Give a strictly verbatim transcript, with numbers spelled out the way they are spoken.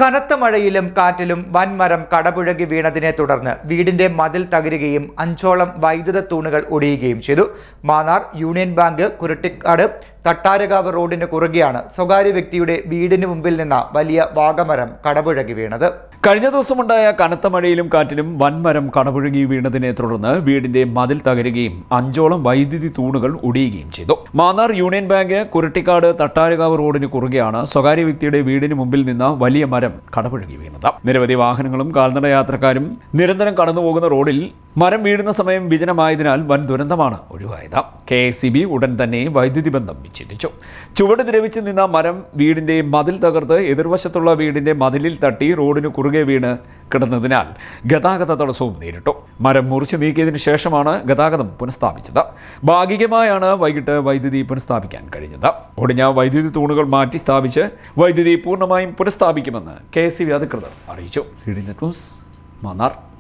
കനത്ത മഴയിലും കാറ്റിലും വൻമരം കടപുഴകി വീണതിനെ തുടർന്ന് വീടിന്റെ മതിൽ തകരുകയും അഞ്ചോളം വൈദ്യുത തൂണുകൾ ഒടിയുകയും ചെയ്തു. മാന്നാർ യൂണിയൻ ബാങ്ക് കുരുട്ടിക്കാട് തട്ടാരകാവ് റോഡിന് കുറുകെയാണ് സ്വകാര്യ വ്യക്തിയുടെ വീടിന് മുമ്പിൽ നിന്ന വലിയ വാഗമരം കടപുഴകി വീണത്. കഴിഞ്ഞ ദിവസമുണ്ടായ കനത്ത മഴയിലും കാറ്റിലും വൻമരം കടപുഴകി വീണതിനെ തുടർന്ന് വീടിന്റെ മതിൽ തകരുകയും അഞ്ചോളം വൈദ്യുതി തൂണുകൾ ഒടിയുകയും ചെയ്തു. മാന്നാർ യൂണിയൻ ബാങ്ക് കുരുട്ടിക്കാട് തട്ടാരകാവ് റോഡിന് കുറുകെയാണ് സ്വകാര്യ വ്യക്തിയുടെ വീടിന് മുമ്പിൽ നിന്ന് വലിയ മരം കടപുഴകി വീണത്. നിരവധി വാഹനങ്ങളും കാൽനട യാത്രക്കാരും നിരന്തരം കടന്നുപോകുന്ന റോഡിൽ മരം വീഴുന്ന സമയം വിജനമായതിനാൽ വൻ ദുരന്തമാണ് ഒഴിവായത്. കെ എസ് ഇ ബി ഉടൻ തന്നെ വൈദ്യുതി ബന്ധം വിച്ഛേദിച്ചു. ചുവട് ദ്രവിച്ച് നിന്ന മരം വീടിന്റെ മതിൽ തകർത്ത് എതിർവശത്തുള്ള വീടിന്റെ മതിലിൽ തട്ടി റോഡിന് കുറുകെ വീണ് കിടന്നതിനാൽ ഗതാഗത തടസ്സവും നേരിട്ടു. മരം മുറിച്ചു നീക്കിയതിനു ശേഷമാണ് ഗതാഗതം പുനഃസ്ഥാപിച്ചത്. ഭാഗികമായാണ് വൈകിട്ട് വൈദ്യുതി പുനഃസ്ഥാപിക്കാൻ കഴിഞ്ഞത്. ഒടിഞ്ഞ വൈദ്യുതി തൂണുകൾ മാറ്റി സ്ഥാപിച്ച് വൈദ്യുതി പൂർണ്ണമായും പുനഃസ്ഥാപിക്കുമെന്ന് കെ എസ് ഇ ബി അധികൃതർ അറിയിച്ചു. C D net news, Mannar.